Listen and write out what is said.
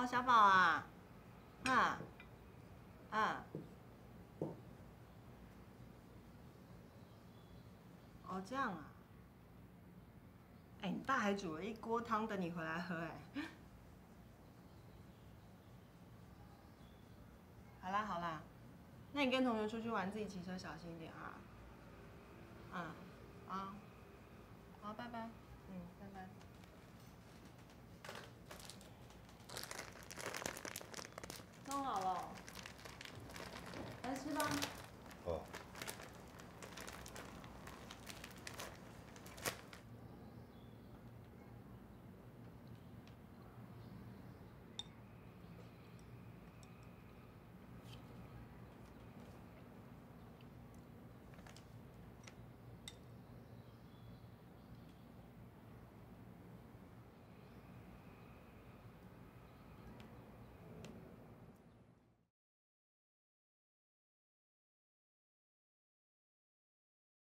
哦，小宝啊，哦这样啊。哎，你爸还煮了一锅汤等你回来喝哎。好啦好啦，那你跟同学出去玩，自己骑车小心一点啊。好，好，拜拜。拜拜。弄好了，来吃吧。